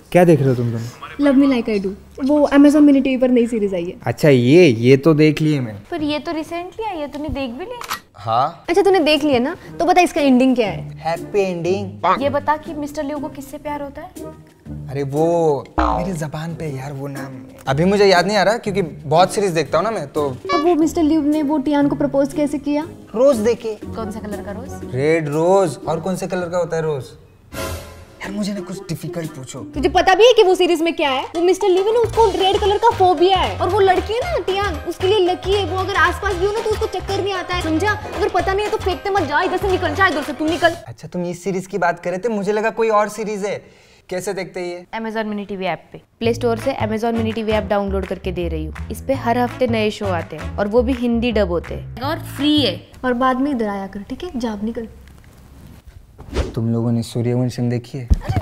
क्या देख रहे हो तुम दोनों? Love me like I do, वो अमेज़न मिनी टीवी पर नई सीरीज आई है। अच्छा ये तो देख लिए मैंने। पर ये तो रिसेंटली आई है, तूने देख भी लिया? हाँ। अच्छा तूने देख लिया ना, तो बता इसका एंडिंग क्या है? Happy ending. ये बता कि मिस्टर लियो को किससे प्यार होता है? अरे वो मेरी जबान पे यार वो नाम अभी मुझे याद नहीं आ रहा, क्योंकि बहुत सीरीज देखता हूँ ना मैं तो। अब वो मिस्टर लियो ने वो टियान को प्रपोज कैसे किया? रोज देखे। कौन सा कलर का रोज? Red rose. और कौन से कलर का होता है रोज? यार मुझे ना कुछ डिफिकल्ट पूछो। तुझे पता भी है कि वो सीरीज में क्या है? वो मिस्टर लियो ना, उसको रेड कलर का फोबिया है, और वो लड़की है ना टियान, उसके लिए लकी है। वो अगर आसपास भी हो ना तो उसको चक्कर नहीं आता है, समझा? अगर पता नहीं है तो फेंकते मत जा, इधर से निकल जा, इधर से तुम निकल। अच्छा तुम इस सीरीज की बात कर रहे थे, मुझे लगा कोई और सीरीज है। कैसे देखते हैं ये? अमेज़न मिनी टीवी ऐप पे, प्ले स्टोर से Amazon mini TV app download करके दे रही हूँ। इस पे हर हफ्ते नए शो आते हैं और वो भी हिंदी डब होते हैं और फ्री है। और बाद में इधर आया कर, ठीक है? जा अब निकल। तुम लोगों ने सूर्यवंशम देखी है?